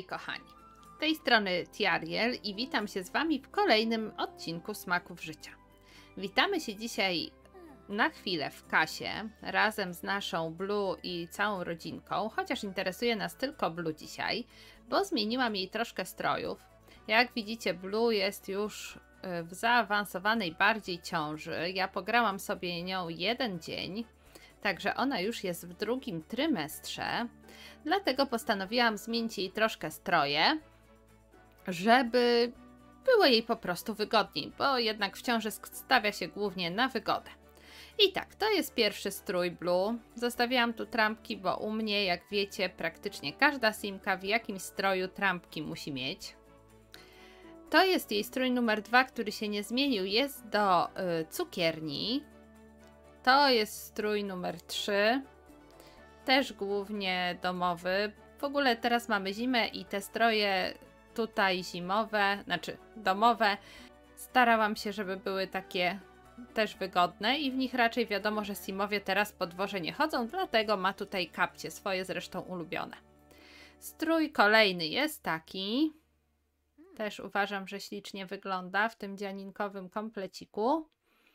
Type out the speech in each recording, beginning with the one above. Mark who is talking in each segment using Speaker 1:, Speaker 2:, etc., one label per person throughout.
Speaker 1: kochani, z tej strony Tiariel i witam się z Wami w kolejnym odcinku Smaków Życia. Witamy się dzisiaj na chwilę w Kasie razem z naszą Blue i całą rodzinką, chociaż interesuje nas tylko Blue dzisiaj, bo zmieniłam jej troszkę strojów. Jak widzicie, Blue jest już w zaawansowanej bardziej ciąży. Ja pograłam sobie nią jeden dzień, także ona już jest w drugim trymestrze. Dlatego postanowiłam zmienić jej troszkę stroje, żeby było jej po prostu wygodniej, bo jednak w ciąży stawia się głównie na wygodę. I tak, to jest pierwszy strój Blue. Zostawiłam tu trampki, bo u mnie, jak wiecie, praktycznie każda simka w jakimś stroju trampki musi mieć. To jest jej strój numer 2, który się nie zmienił, jest do cukierni. To jest strój numer 3, też głównie domowy. W ogóle teraz mamy zimę i te stroje tutaj zimowe, znaczy domowe, starałam się, żeby były takie też wygodne i w nich raczej wiadomo, że simowie teraz po dworze nie chodzą, dlatego ma tutaj kapcie, swoje zresztą ulubione. Strój kolejny jest taki. Też uważam, że ślicznie wygląda w tym dzianinkowym kompleciku.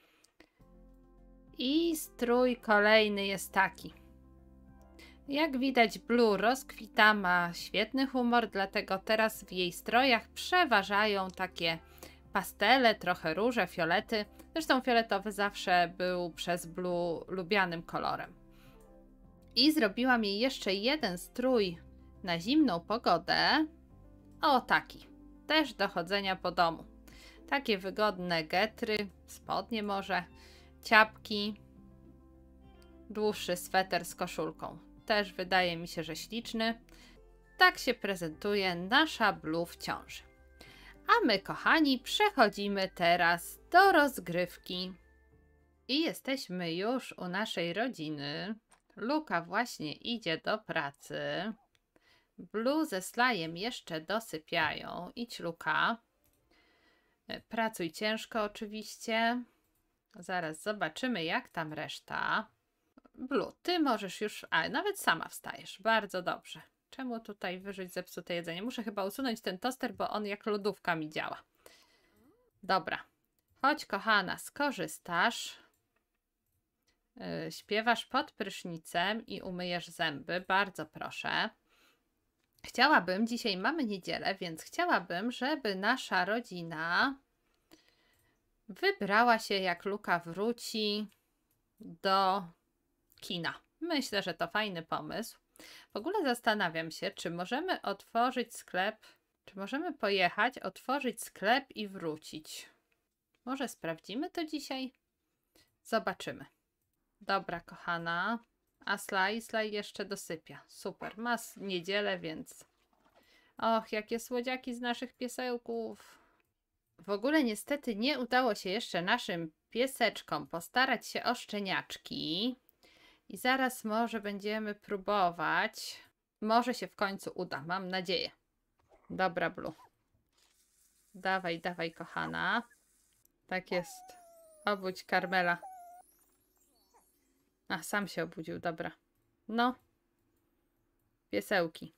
Speaker 1: I strój kolejny jest taki. Jak widać, Blue rozkwita, ma świetny humor, dlatego teraz w jej strojach przeważają takie pastele, trochę róże, fiolety. Zresztą fioletowy zawsze był przez Blue lubianym kolorem. I zrobiłam jej jeszcze jeden strój na zimną pogodę. O, taki. Też do chodzenia po domu. Takie wygodne getry, spodnie może, ciapki, dłuższy sweter z koszulką. Też wydaje mi się, że śliczny. Tak się prezentuje nasza Blue w ciąży. A my, kochani, przechodzimy teraz do rozgrywki. I jesteśmy już u naszej rodziny. Luka właśnie idzie do pracy. Blue ze Slyem jeszcze dosypiają. Idź, Luka. Pracuj ciężko oczywiście. Zaraz zobaczymy, jak tam reszta. Blue, ty możesz już... A, nawet sama wstajesz. Bardzo dobrze. Czemu tutaj wyrzuć zepsute jedzenie? Muszę chyba usunąć ten toster, bo on jak lodówka mi działa. Dobra. Chodź, kochana, skorzystasz. Śpiewasz pod prysznicem i umyjesz zęby. Bardzo proszę. Chciałabym, dzisiaj mamy niedzielę, więc chciałabym, żeby nasza rodzina wybrała się, jak Luka wróci, do kina. Myślę, że to fajny pomysł. W ogóle zastanawiam się, czy możemy otworzyć sklep, czy możemy pojechać, otworzyć sklep i wrócić. Może sprawdzimy to dzisiaj? Zobaczymy. Dobra, kochana. A Sly jeszcze dosypia. Super. Ma niedzielę, więc... Och, jakie słodziaki z naszych piesełków. W ogóle niestety nie udało się jeszcze naszym pieseczkom postarać się o szczeniaczki. I zaraz może będziemy próbować. Może się w końcu uda, mam nadzieję. Dobra, Blue. Dawaj, dawaj, kochana. Tak jest. Obudź Karmela. A, sam się obudził, dobra. No. Piesełki.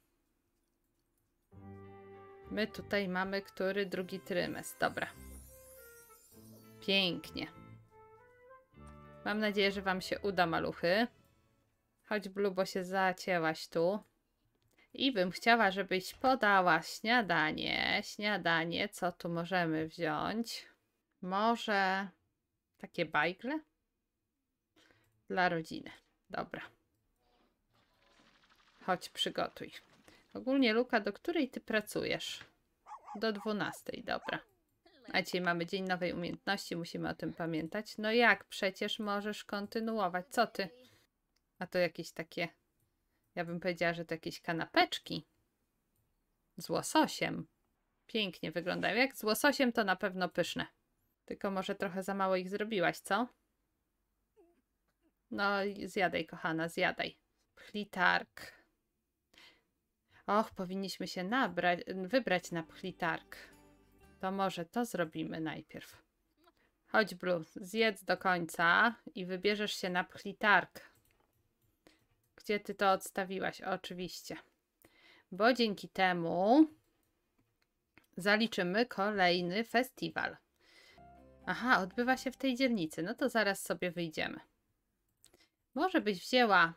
Speaker 1: My tutaj mamy drugi trymestr. Dobra. Pięknie. Mam nadzieję, że Wam się uda, maluchy. Chodź, Blue, bo się zacięłaś tu. I bym chciała, żebyś podała śniadanie. Śniadanie, co tu możemy wziąć? Może takie bajgle? Dla rodziny. Dobra. Chodź, przygotuj. Ogólnie, Luka, do której ty pracujesz? Do 12, dobra. A dzisiaj mamy Dzień Nowej Umiejętności, musimy o tym pamiętać. No jak? Przecież możesz kontynuować. Co ty? A to jakieś takie... Ja bym powiedziała, że to jakieś kanapeczki. Z łososiem. Pięknie wyglądają. Jak z łososiem, to na pewno pyszne. Tylko może trochę za mało ich zrobiłaś, co? No, zjadaj, kochana, zjadaj. Pchlitark. Och, powinniśmy się wybrać na pchlitark. To może to zrobimy najpierw. Chodź, Blue, zjedz do końca i wybierzesz się na pchlitark. Gdzie ty to odstawiłaś? Oczywiście. bo dzięki temu zaliczymy kolejny festiwal. Aha, odbywa się w tej dzielnicy. No to zaraz sobie wyjdziemy. Może byś wzięła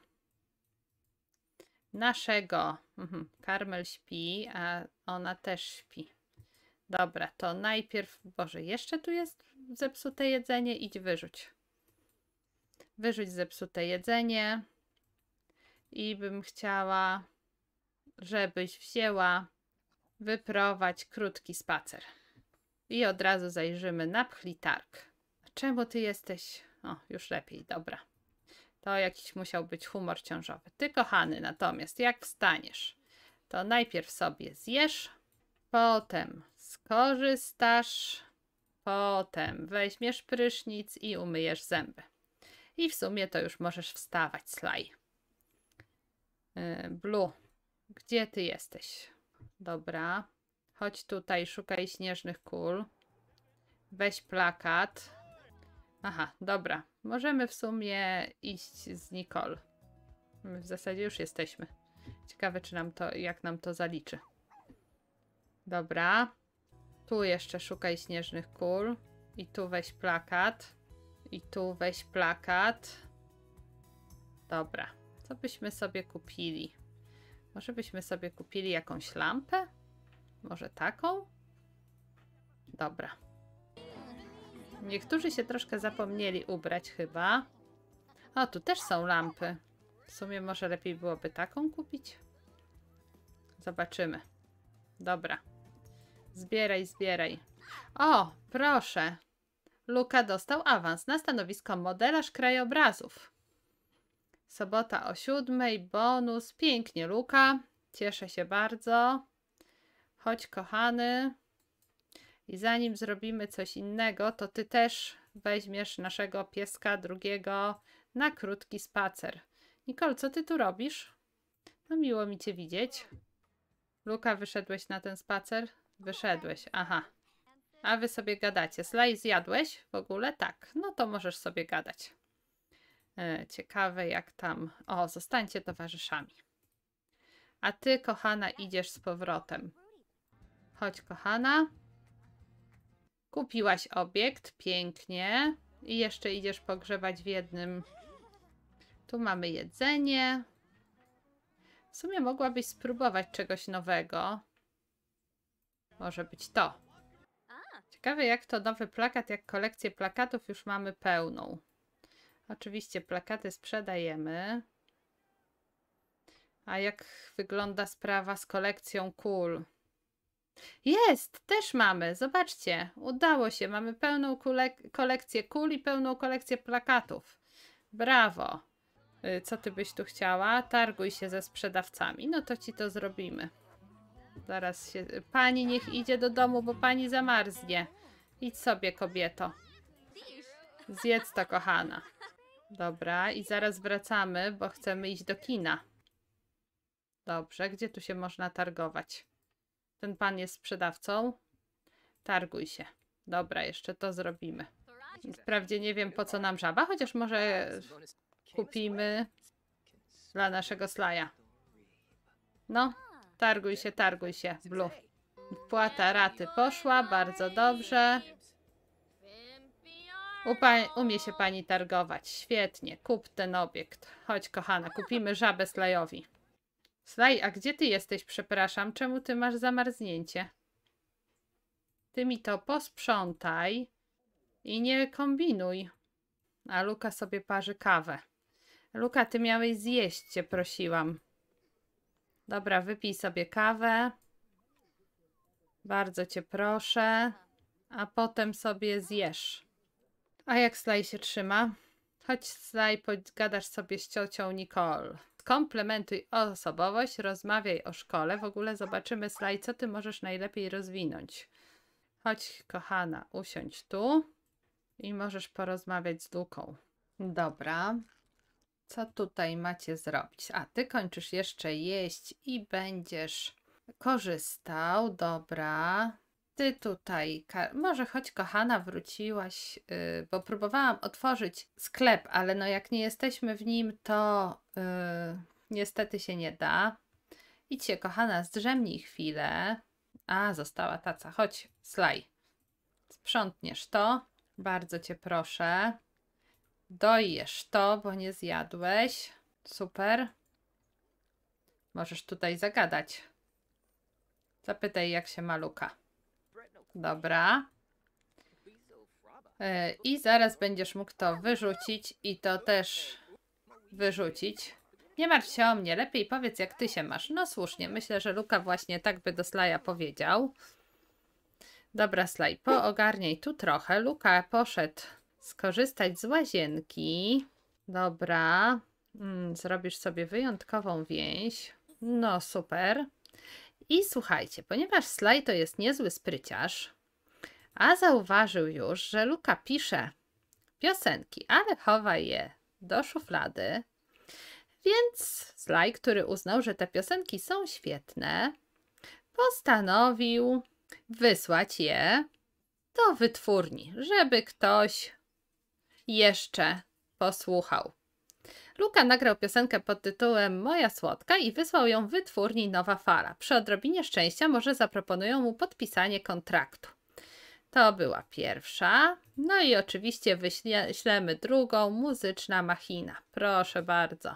Speaker 1: naszego... Karmel śpi, a ona też śpi. Dobra, to najpierw... Boże, jeszcze tu jest zepsute jedzenie? Idź wyrzuć. Wyrzuć zepsute jedzenie. I bym chciała, żebyś wzięła wyprowadź krótki spacer. I od razu zajrzymy na pchlitarg. Czemu ty jesteś... O, już lepiej, dobra. To jakiś musiał być humor ciążowy. Ty, kochany, natomiast jak wstaniesz, to najpierw sobie zjesz, potem skorzystasz, potem weźmiesz prysznic i umyjesz zęby. I w sumie to już możesz wstawać, Sly. Blue, gdzie ty jesteś? Dobra, chodź tutaj, szukaj śnieżnych kul. Weź plakat. Aha, dobra. Możemy w sumie iść z Nicole. My w zasadzie już jesteśmy. Ciekawe, czy nam to, jak nam to zaliczy. Dobra. Tu jeszcze szukaj śnieżnych kul. I tu weź plakat. I tu weź plakat. Dobra. Co byśmy sobie kupili? Może byśmy sobie kupili jakąś lampę? Może taką? Dobra. Niektórzy się troszkę zapomnieli ubrać chyba. O, tu też są lampy. W sumie może lepiej byłoby taką kupić? Zobaczymy. Dobra. Zbieraj, zbieraj. O, proszę. Luka dostał awans na stanowisko modelarz krajobrazów. Sobota o 7:00, bonus. Pięknie, Luka. Cieszę się bardzo. Chodź, kochany. I zanim zrobimy coś innego, to ty też weźmiesz naszego pieska drugiego na krótki spacer. Nicole, co ty tu robisz? No miło mi cię widzieć. Luka, wyszedłeś na ten spacer? Wyszedłeś, aha. A wy sobie gadacie. Sly, zjadłeś w ogóle? Tak, no to możesz sobie gadać. Ciekawe jak tam... O, zostańcie towarzyszami. A ty, kochana, idziesz z powrotem. Chodź, kochana. Kupiłaś obiekt, pięknie. I jeszcze idziesz pogrzebać w jednym. Tu mamy jedzenie. W sumie mogłabyś spróbować czegoś nowego. Może być to. Ciekawe jak to nowy plakat, jak kolekcję plakatów już mamy pełną. Oczywiście plakaty sprzedajemy. A jak wygląda sprawa z kolekcją kul? Jest! Też mamy! Zobaczcie! Udało się! Mamy pełną kolekcję kul i pełną kolekcję plakatów. Brawo! Co ty byś tu chciała? Targuj się ze sprzedawcami. No to ci to zrobimy. Zaraz się... Pani niech idzie do domu, bo pani zamarznie. Idź sobie, kobieto. Zjedz to, kochana. Dobra, i zaraz wracamy, bo chcemy iść do kina. Dobrze, gdzie tu się można targować? Ten pan jest sprzedawcą. Targuj się. Dobra, jeszcze to zrobimy. Wprawdzie nie wiem, po co nam żaba, chociaż może kupimy dla naszego Slaja. No, targuj się, Blue. Wpłata raty poszła, bardzo dobrze. Umie się pani targować. Świetnie, kup ten obiekt. Chodź, kochana, kupimy żabę Slajowi. Slaj, a gdzie ty jesteś, przepraszam? Czemu ty masz zamarznięcie? Ty mi to posprzątaj i nie kombinuj. A Luka sobie parzy kawę. Luka, ty miałeś zjeść, cię prosiłam. Dobra, wypij sobie kawę. Bardzo cię proszę. A potem sobie zjesz. A jak Slaj się trzyma? Chodź, Slaj, pogadasz sobie z ciocią Nicole. Komplementuj osobowość, rozmawiaj o szkole. W ogóle zobaczymy, Slaj, co ty możesz najlepiej rozwinąć. Chodź, kochana, usiądź tu i możesz porozmawiać z Luką. Dobra. Co tutaj macie zrobić? A, ty kończysz jeszcze jeść i będziesz korzystał. Dobra. Ty tutaj, może choć kochana wróciłaś, bo próbowałam otworzyć sklep, ale no jak nie jesteśmy w nim, to niestety się nie da. Idźcie, kochana, zdrzemnij chwilę. A, została taca. Chodź, Slaj. Sprzątniesz to. Bardzo cię proszę. Dojesz to, bo nie zjadłeś. Super. Możesz tutaj zagadać. Zapytaj, jak się ma Luka. Dobra. I zaraz będziesz mógł to wyrzucić i to też wyrzucić. Nie martw się o mnie, lepiej powiedz, jak ty się masz. No słusznie, myślę, że Luka właśnie tak by do Slaja powiedział. Dobra, Slaj, poogarniaj tu trochę. Luka poszedł skorzystać z łazienki. Dobra. Zrobisz sobie wyjątkową więź. No super. I słuchajcie, ponieważ Slaj to jest niezły spryciarz, a zauważył już, że Luka pisze piosenki, ale chowa je do szuflady, więc Slaj, który uznał, że te piosenki są świetne, postanowił wysłać je do wytwórni, żeby ktoś jeszcze posłuchał. Luka nagrał piosenkę pod tytułem Moja Słodka i wysłał ją wytwórni Nowa Fala. Przy odrobinie szczęścia może zaproponują mu podpisanie kontraktu. To była pierwsza. No i oczywiście wyślemy drugą, Muzyczna Machina. Proszę bardzo.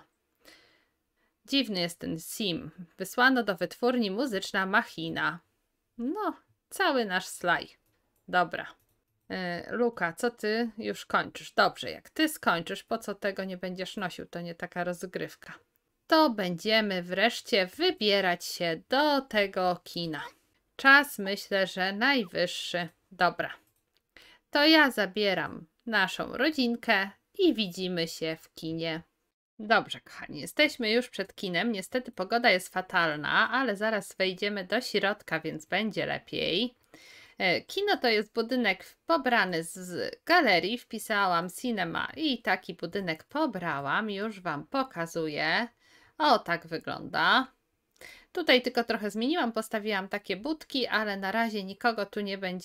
Speaker 1: Dziwny jest ten sim. Wysłano do wytwórni Muzyczna Machina. No, cały nasz Slaj. Dobra. Luka, co ty już kończysz? Dobrze, jak ty skończysz, po co tego nie będziesz nosił? To nie taka rozgrywka. To będziemy wreszcie wybierać się do tego kina. Czas, myślę, że najwyższy. Dobra. To ja zabieram naszą rodzinkę i widzimy się w kinie. Dobrze, kochani, jesteśmy już przed kinem. Niestety pogoda jest fatalna, ale zaraz wejdziemy do środka, więc będzie lepiej. Kino to jest budynek pobrany z galerii. Wpisałam cinema i taki budynek pobrałam. Już wam pokazuję. O, tak wygląda. Tutaj tylko trochę zmieniłam, postawiłam takie budki, ale na razie nikogo tu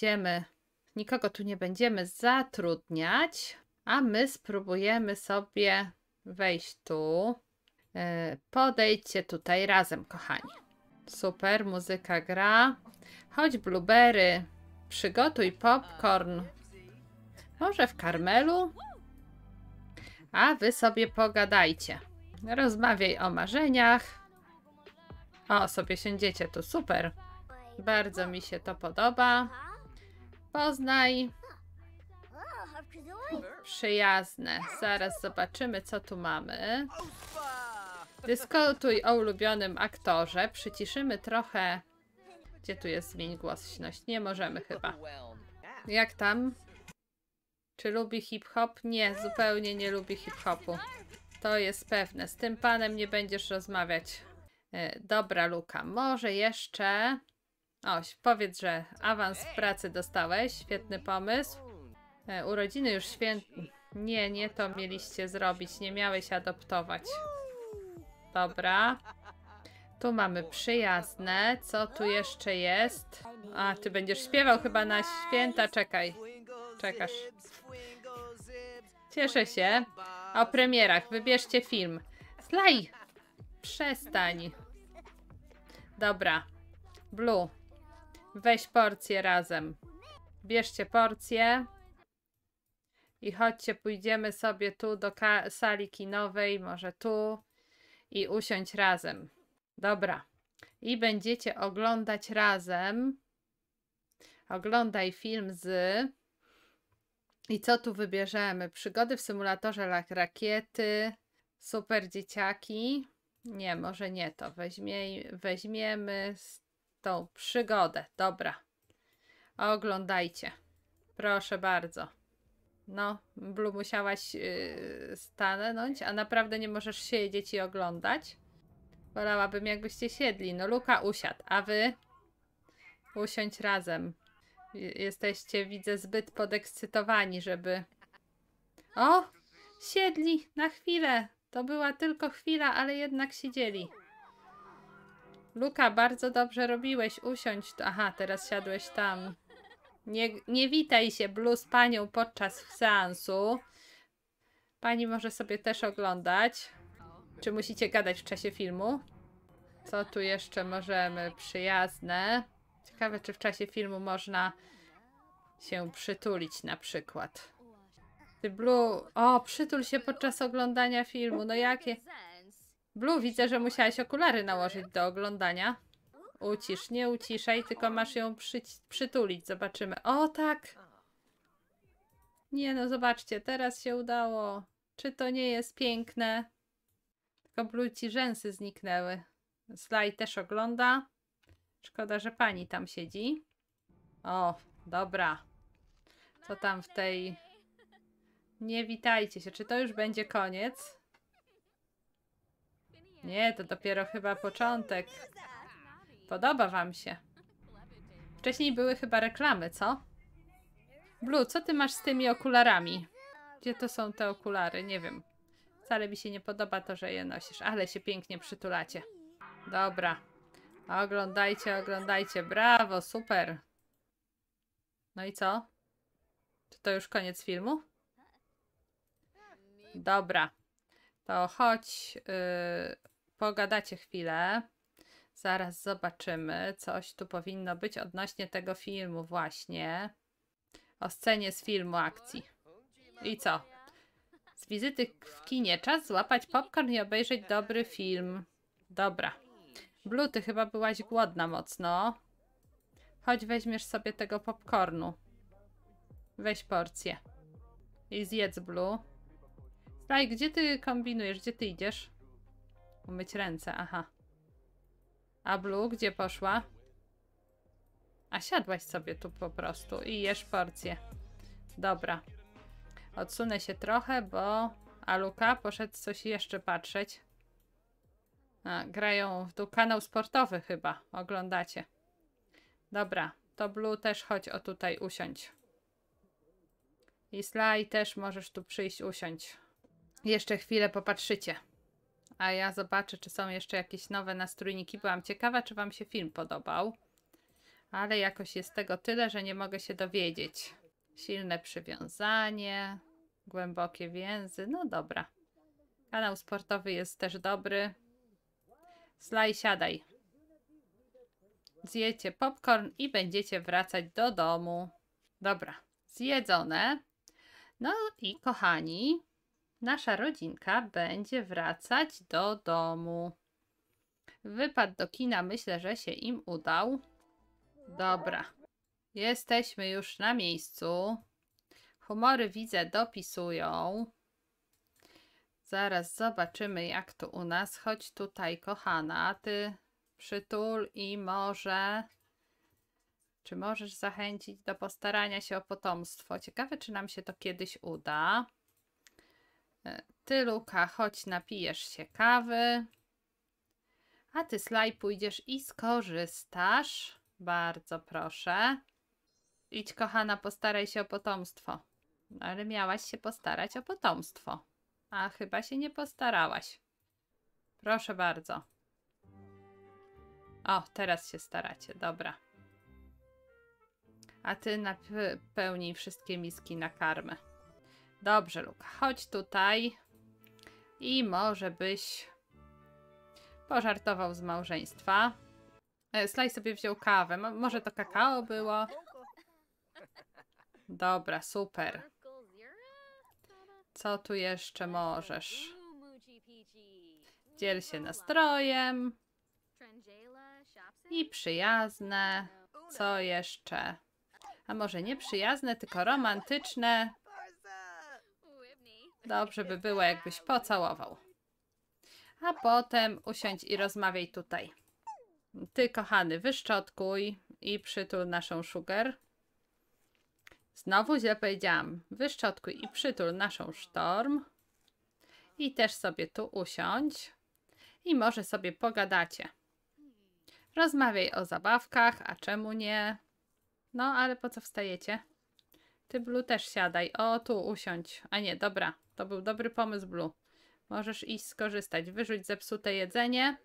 Speaker 1: nie będziemy zatrudniać. A my spróbujemy sobie wejść tu. Podejdźcie tutaj razem, kochani. Super, muzyka gra. Chodź, Blueberry, przygotuj popcorn. Może w karmelu? A wy sobie pogadajcie. Rozmawiaj o marzeniach. O, sobie siądziecie tu, super. Bardzo mi się to podoba. Poznaj. Przyjazne. Zaraz zobaczymy, co tu mamy. Dyskutuj o ulubionym aktorze. Przyciszymy trochę. Gdzie tu jest zmień głośność? Nie możemy chyba. Jak tam? Czy lubi hip-hop? Nie, zupełnie nie lubi hip-hopu. To jest pewne. Z tym panem nie będziesz rozmawiać. Dobra, Luka. Może jeszcze... Oś, powiedz, że awans w pracy dostałeś. Świetny pomysł. Urodziny już Nie, nie to mieliście zrobić. Nie miałeś adoptować. Dobra. Tu mamy przyjazne. Co tu jeszcze jest? A, ty będziesz śpiewał chyba na święta. Czekaj. Czekasz. Cieszę się. O premierach. Wybierzcie film. Slaj! Przestań. Dobra. Blue. Weź porcję razem. Bierzcie porcję. I chodźcie, pójdziemy sobie tu do sali kinowej. Może tu. I usiądź razem. Dobra. I będziecie oglądać razem. Oglądaj film z... I co tu wybierzemy? Przygody w symulatorze rakiety. Super dzieciaki. Nie, może nie to. Weźmiemy tą przygodę. Dobra. Oglądajcie. Proszę bardzo. No, Blue, musiałaś stanąć, a naprawdę nie możesz siedzieć i oglądać. Wolałabym, jakbyście siedli. No, Luka usiadł, a wy usiądź razem. Jesteście, widzę, zbyt podekscytowani, żeby... O! Siedli na chwilę. To była tylko chwila, ale jednak siedzieli. Luka, bardzo dobrze robiłeś. Usiądź. Aha, teraz siadłeś tam. Nie witaj się, Blue, z panią podczas seansu. Pani może sobie też oglądać. Czy musicie gadać w czasie filmu? Co tu jeszcze możemy? Przyjazne. Ciekawe, czy w czasie filmu można się przytulić na przykład. Ty Blue, o, przytul się podczas oglądania filmu. No jakie? Blue, widzę, że musiałaś okulary nałożyć do oglądania. Ucisz, nie uciszaj, tylko masz ją przytulić. Zobaczymy. O, tak! Nie no, zobaczcie, teraz się udało. Czy to nie jest piękne? Tylko Blue ci rzęsy zniknęły. Sly też ogląda. Szkoda, że pani tam siedzi. O, dobra. Co tam w tej... Nie witajcie się. Czy to już będzie koniec? Nie, to dopiero chyba początek. Podoba wam się. Wcześniej były chyba reklamy, co? Blue, co ty masz z tymi okularami? Gdzie to są te okulary? Nie wiem. Wcale mi się nie podoba to, że je nosisz, ale się pięknie przytulacie. Dobra. Oglądajcie, oglądajcie. Brawo, super. No i co? Czy to już koniec filmu? Dobra. To chodź, pogadacie chwilę. Zaraz zobaczymy. Coś tu powinno być odnośnie tego filmu właśnie. O scenie z filmu akcji. I co? Z wizyty w kinie czas złapać popcorn i obejrzeć dobry film. Dobra. Blue, ty chyba byłaś głodna mocno. Chodź, weźmiesz sobie tego popcornu. Weź porcję. I zjedz, Blue. Sly, gdzie ty kombinujesz? Gdzie ty idziesz? Umyć ręce, aha. A Blue, gdzie poszła? A siadłaś sobie tu po prostu i jesz porcję. Dobra. Odsunę się trochę, bo... A Luka poszedł coś jeszcze patrzeć. A, grają w tu kanał sportowy chyba. Oglądacie. Dobra. To Blue też chodź o tutaj usiądź. I Sly też możesz tu przyjść usiąść. Jeszcze chwilę popatrzycie. A ja zobaczę, czy są jeszcze jakieś nowe nastrójniki. Byłam ciekawa, czy wam się film podobał. Ale jakoś jest tego tyle, że nie mogę się dowiedzieć. Silne przywiązanie. Głębokie więzy. No dobra. Kanał sportowy jest też dobry. Sly, siadaj. Zjecie popcorn i będziecie wracać do domu. Dobra. Zjedzone. No i kochani, nasza rodzinka będzie wracać do domu. Wypad do kina myślę, że się im udał. Dobra. Jesteśmy już na miejscu. Humory widzę dopisują. Zaraz zobaczymy, jak to u nas. Chodź tutaj, kochana. Ty przytul i może... Czy możesz zachęcić do postarania się o potomstwo? Ciekawe, czy nam się to kiedyś uda. Ty, Luka, chodź, napijesz się kawy. A ty, Sly, pójdziesz i skorzystasz. Bardzo proszę. Idź, kochana, postaraj się o potomstwo. Ale miałaś się postarać o potomstwo. A chyba się nie postarałaś. Proszę bardzo. O, teraz się staracie. Dobra. A ty napełnij wszystkie miski na karmę. Dobrze, Luka. Chodź tutaj. I może byś pożartował z małżeństwa. Sly sobie wziął kawę. Może to kakao było? Dobra, super. Co tu jeszcze możesz? Dziel się nastrojem. I przyjazne. Co jeszcze? A może nie przyjazne, tylko romantyczne? Dobrze by było, jakbyś pocałował. A potem usiądź i rozmawiaj tutaj. Ty, kochany, wyszczotkuj i przytul naszą Sugar. Znowu źle powiedziałam. Wyszczotkuj i przytul naszą Storm. I też sobie tu usiądź. I może sobie pogadacie. Rozmawiaj o zabawkach, a czemu nie? No, ale po co wstajecie? Ty, Blue, też siadaj. O, tu usiądź. A nie, dobra. To był dobry pomysł, Blue. Możesz iść skorzystać. Wyrzuć zepsute jedzenie.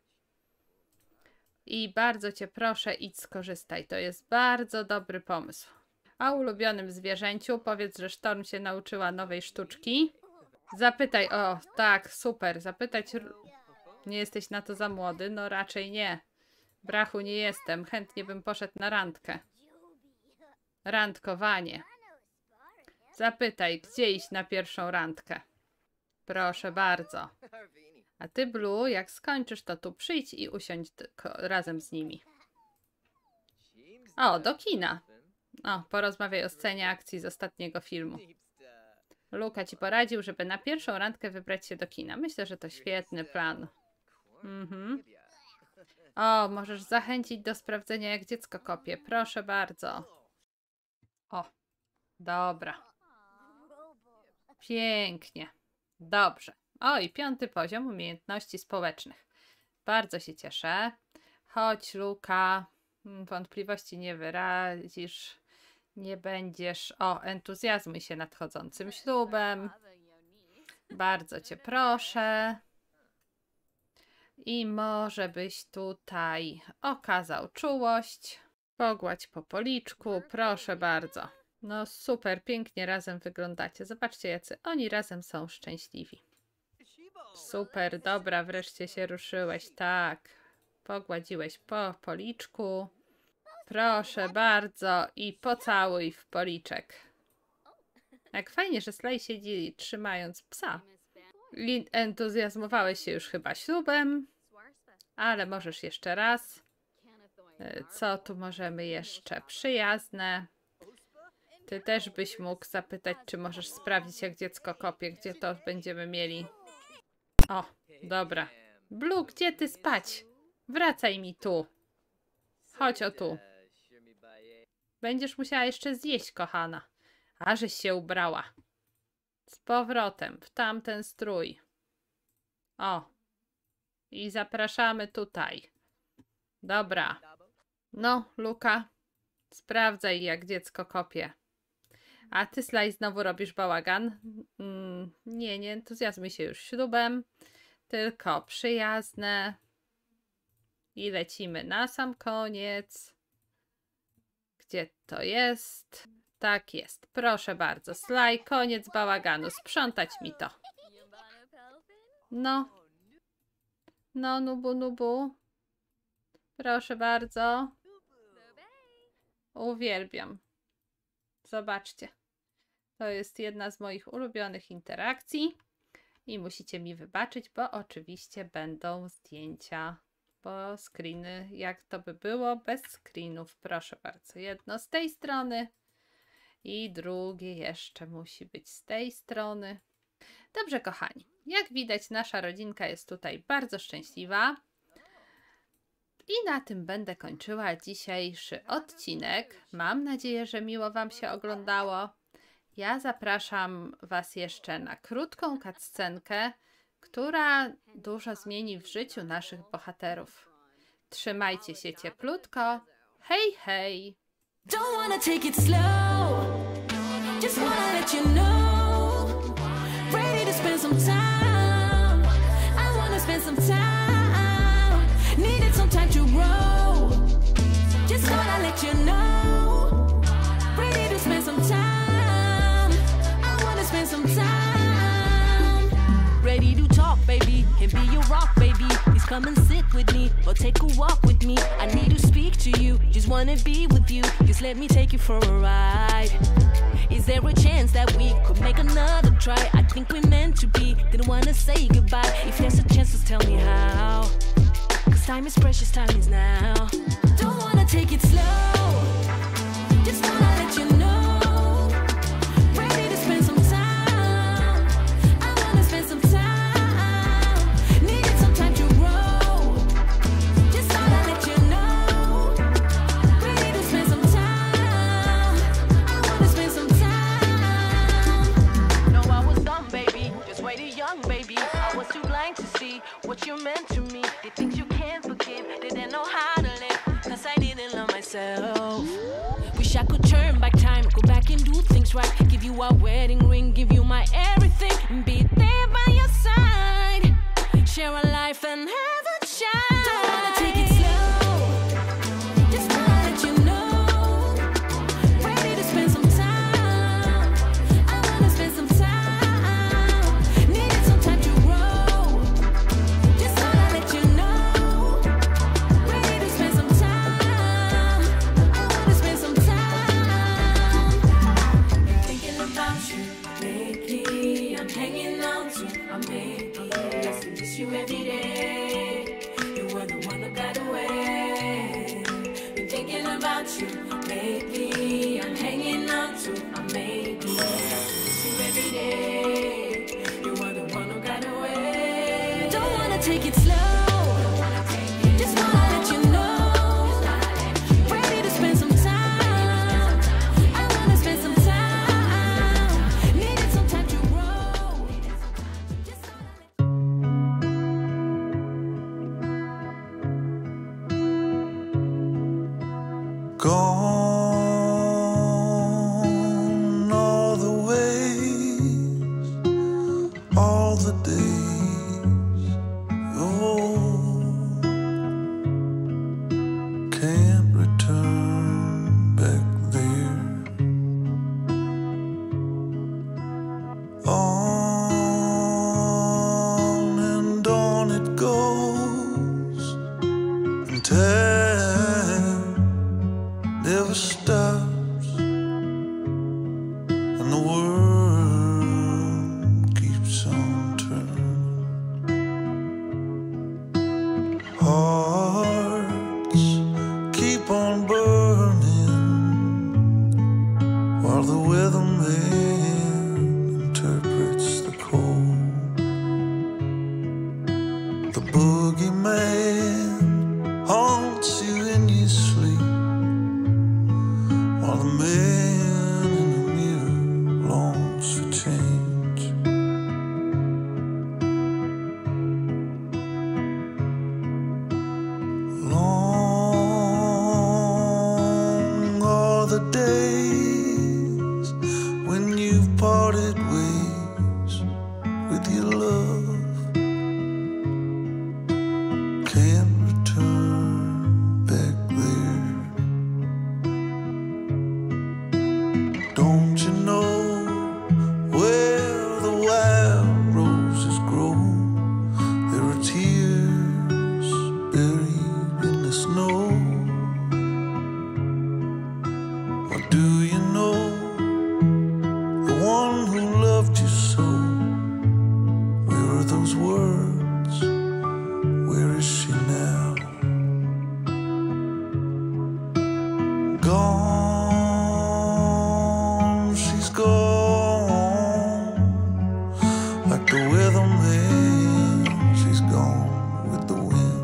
Speaker 1: I bardzo cię proszę, idź skorzystaj. To jest bardzo dobry pomysł. A ulubionym zwierzęciu powiedz, że Storm się nauczyła nowej sztuczki. Zapytaj, o tak, super, zapytać Nie jesteś na to za młody? No raczej nie. Brachu nie jestem. Chętnie bym poszedł na randkę. Randkowanie. Zapytaj, gdzie iść na pierwszą randkę. Proszę bardzo. A ty, Blue, jak skończysz, to tu przyjdź i usiądź razem z nimi. O, do kina. O, porozmawiaj o scenie akcji z ostatniego filmu. Luka ci poradził, żeby na pierwszą randkę wybrać się do kina. Myślę, że to świetny plan. O, możesz zachęcić do sprawdzenia, jak dziecko kopie. Proszę bardzo. O, dobra. Pięknie. Dobrze. O, i 5. poziom umiejętności społecznych. Bardzo się cieszę. Chodź, Luka. Wątpliwości nie wyrazisz. Nie będziesz... O, entuzjazmuj się nadchodzącym ślubem. Bardzo cię proszę. I może byś tutaj okazał czułość. Pogładź po policzku, proszę bardzo. No super, pięknie razem wyglądacie. Zobaczcie, jacy oni razem są szczęśliwi. Super, dobra, wreszcie się ruszyłeś, tak. Pogładziłeś po policzku. Proszę bardzo i pocałuj w policzek. Jak fajnie, że Sly siedzi trzymając psa. Entuzjazmowałeś się już chyba ślubem, ale możesz jeszcze raz. Co tu możemy jeszcze? Przyjazne. Ty też byś mógł zapytać, czy możesz sprawdzić, jak dziecko kopie, gdzie to będziemy mieli. O, dobra. Blue, gdzie ty spać? Wracaj mi tu. Chodź o tu. Będziesz musiała jeszcze zjeść, kochana. A żeś się ubrała. Z powrotem w tamten strój. O. I zapraszamy tutaj. Dobra. No, Luka. Sprawdzaj, jak dziecko kopie. A ty, Sly, znowu robisz bałagan? Nie entuzjazmuj się już ślubem. Tylko przyjazne. I lecimy na sam koniec. Gdzie to jest? Tak jest. Proszę bardzo. Sly, koniec bałaganu. Sprzątać mi to. No. No, nubu. Proszę bardzo. Uwielbiam. Zobaczcie. To jest jedna z moich ulubionych interakcji. I musicie mi wybaczyć, bo oczywiście będą zdjęcia. Bo screeny, jak to by było bez screenów. Proszę bardzo. Jedno z tej strony. I drugie jeszcze musi być z tej strony. Dobrze, kochani. Jak widać, nasza rodzinka jest tutaj bardzo szczęśliwa. I na tym będę kończyła dzisiejszy odcinek. Mam nadzieję, że miło wam się oglądało. Ja zapraszam was jeszcze na krótką cutscenkę, która dużo zmieni w życiu naszych bohaterów. Trzymajcie się cieplutko. Hej, hej!
Speaker 2: Don't wanna take it slow. Just wanna let you know. Ready to spend some time. I wanna spend some time. Needed some time to grow. Just wanna let you know. Ready to spend some time. I wanna spend some time. Ready to talk, baby. Can be your rock, baby. Please come and sit with me or take a walk with me. I need to speak to you. Just wanna be with you. Just let me take you for a ride. Is there a chance that we could make another try? I think we're meant to be. Didn't wanna say goodbye. If there's a chance, just tell me how. Cause time is precious, time is now. Don't wanna take it slow. Just wanna let you know. Ready to spend some time. I wanna spend some time. Needed some time to grow. Just wanna let you know. Ready to spend some time. I wanna spend some time. No, I was dumb, baby. Just way too young, baby. I was too blind to see what you meant to me. The things you can't forgive, didn't know how to live. Cause I didn't love myself. Wish I could turn back time, go back and do things right. Give you a wedding ring, give you my everything, and be there by your side. Share a life and have a child. Don't wanna take it slow. Just wanna let you know. Ready to spend some time. I wanna spend some time. Needed some time to grow. Just wanna let take it slow. Just wanna let you know. Ready to spend some time. I wanna spend some time. Needed some time to grow. Just
Speaker 3: Gone all the ways, all the days of old. Can't return back there. On and on it goes, and time never stops, and the world keeps on turning. Hearts keep on burning while the weatherman interprets the cold. The boogeyman haunts you in your sleep, while the man in the mirror longs for change. Long are the days when you've parted ways with your love. Can't return back there. Don't you know where the wild roses grow? There are tears buried in the snow. Or do you know the one who loved you so? Where are those words? Where is she now? Gone, she's gone. Like the weatherman, she's gone with the wind.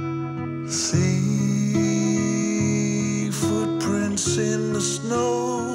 Speaker 3: See footprints in the snow.